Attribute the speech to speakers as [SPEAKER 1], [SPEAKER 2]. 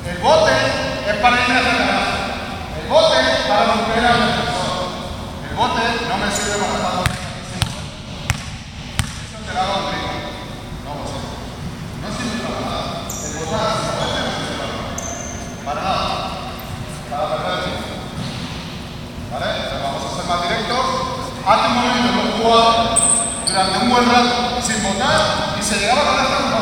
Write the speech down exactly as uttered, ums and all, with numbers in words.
[SPEAKER 1] El bote es para ir hacia atrás. El bote es para romper al defensor. El bote no me sirve para estar eso te lo hago en prima. No, pues no sirve para nada. El bote no sirve para nada. Para perder el tiempo. ¿Vale? Entonces vamos a ser más directos. Hace un momento hemos jugado durante un buen rato sin botar y se llegaba a la